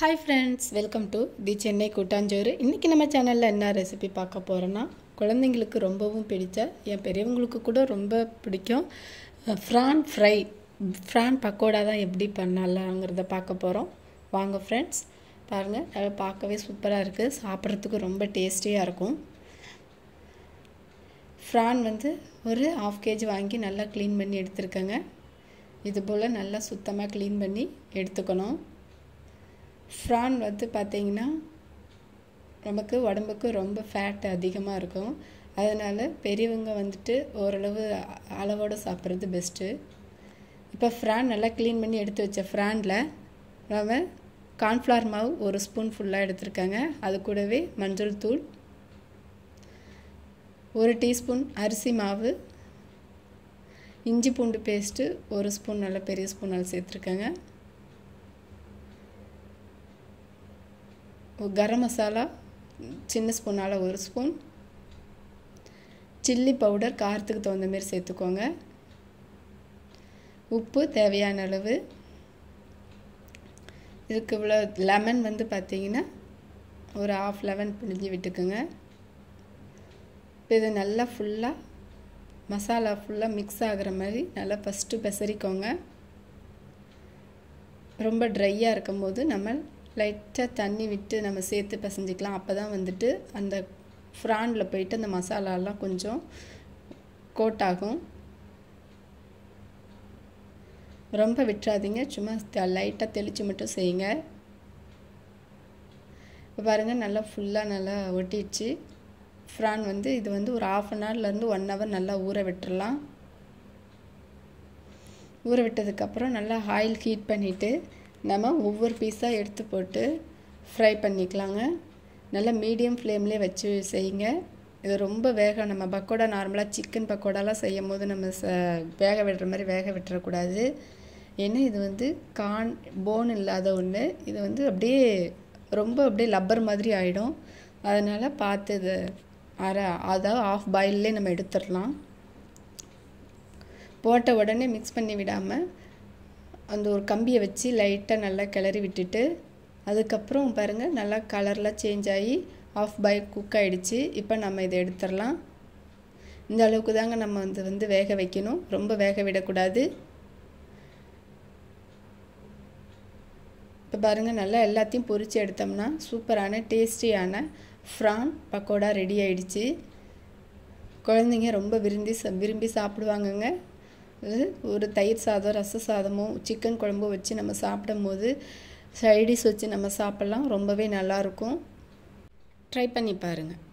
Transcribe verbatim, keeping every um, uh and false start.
Hi friends, welcome to the Chennai கூட்டாஞ்சோறு. இன்னைக்கு நம்ம சேனல்ல என்ன ரெசிபி பார்க்க போறோம்னா குழந்தைகளுக்கு ரொம்பவும் பிடிச்ச என் பெரியவங்களுக்கு கூட ரொம்ப பிடிக்கும் prawn fry prawn pakoda தான் எப்படி பண்ணலாம்ங்கறத பார்க்க போறோம். வாங்க friends பாருங்க அது பார்க்கவே சூப்பரா இருக்கு. சாப்பிடுறதுக்கு ரொம்ப டேஸ்டியா இருக்கும். prawn வந்து ஒரு half kg வாங்கி நல்லா க்ளீன் பண்ணி எடுத்துர்க்கங்க. இது போல நல்லா சுத்தமா க்ளீன் பண்ணி எடுத்துக்கணும். prawn வந்து பாத்தீங்கன்னா நமக்கு உடம்புக்கு ரொம்ப ஃபேட் அதிகமா இருக்கும். அதனால பெரியவங்க வந்துட்டு ஓரளவு அளவோட சாப்பிடுறது பெஸ்ட். இப்போ prawn நல்லா க்ளீன் பண்ணி எடுத்து வச்ச prawnல நாம கார்ன்ஃப்ளவர் மாவு ஒரு ஸ்பூன் ஃபுல்லா எடுத்துர்க்கங்க. அது கூடவே மஞ்சள் தூள் ஒரு டீஸ்பூன் அரிசி மாவு இஞ்சி பூண்டு பேஸ்ட் ஒரு ஸ்பூன் நல்ல பெரிய ஸ்பூனால சேர்த்துர்க்கங்க. गरम मसाला சின்ன ஸ்பூனால ஒரு ஸ்பூன் சில்லி பவுடர் காரத்துக்கு தகுந்த மாதிரி சேர்த்துக்கோங்க. உப்பு தேவையான அளவு. இதுக்கு இவ்வளோ லெமன் வந்து பாத்தீங்கன்னா ஒரு half லெமன் பிழிஞ்சு விட்டுக்குங்க. இது நல்லா ஃபுல்லா மசாலா ஃபுல்லா mix ஆகுற மாதிரி நல்லா ஃபர்ஸ்ட் பெசரிக்கோங்க. ரொம்ப ட்ரையா இருக்கும்போது நம்ம லைட்டா தண்ணி விட்டு நம்ம சேர்த்து பிசைஞ்சிக்கலாம். அப்பதான் வந்துட்டு அந்த prawnல போய்ட்டு அந்த மசாலா எல்லாம் கொஞ்சம் கோட் ஆகும். ரொம்ப விட்றாதீங்க. சும்மா லைட்டா தெளிச்சு மட்டும் செய்யுங்க. இப்ப பாருங்க நல்லா ஃபுல்லா நல்லா ஒட்டிடுச்சு. prawn வந்து இது வந்து ஒரு half an hour ல இருந்து one hour நல்லா ஊற விட்டுறலாம். ஊற விட்டதுக்கு அப்புறம் நல்லா ஆயில் ஹீட் பண்ணிட்டு நம்ம ஒவ்வொரு பீஸா எடுத்து போட்டு ஃப்ரை பண்ணிக்கலாங்க. நல்லா மீடியம் ஃப்ளேம்லயே வச்சு செய்யுங்க. இது ரொம்ப வேக நம்ம பக்கோடா நார்மலா சிக்கன் பக்கோடாலாம் செய்யும்போது நம்ம வேக விடுற மாதிரி வேக விட்டுற கூடாது. ஏன்னா இது வந்து கார்ன் போன் இல்லாத ஒண்ணு. இது வந்து அப்படியே ரொம்ப அப்படியே லப்பர் மாதிரி ஆயிடும். அதனால பார்த்து இது அரை அதாவது half பாயில்லே நம்ம எடுத்துறலாம். போட்ட உடனே mix பண்ணி விடாம அந்த ஒரு கம்பியை வச்சு லைட்டா நல்லா கிளறி விட்டுட்டு அதுக்கு அப்புறம் பாருங்க நல்லா கலர்ல சேஞ்ச் ஆகி half பாயில் குக் ஆயிடுச்சு. இப்போ நம்ம இத எடுத்துறலாம். இந்த அளவுக்கு தாங்க நம்ம வந்து வந்து வேக வைக்கணும். ரொம்ப வேக விட கூடாது. இப்போ பாருங்க நல்லா எல்லாத்தையும் பொரிச்சு எடுத்தோம்னா சூப்பரான டேஸ்டியான prawn பக்கோடா ரெடி ஆயிடுச்சு. குழந்தைங்க ரொம்ப விரும்பி விரும்பி சாப்பிடுவாங்கங்க. ஒரு தயிர் சாதம் ரச சாதமோ சிக்கன் குழம்போ வச்சு நம்ம சாப்பிடும்போது சைட் டிஷ் வச்சு நம்ம சாப்பிடலாம். ரொம்பவே நல்லா இருக்கும். ட்ரை பண்ணி பாருங்க.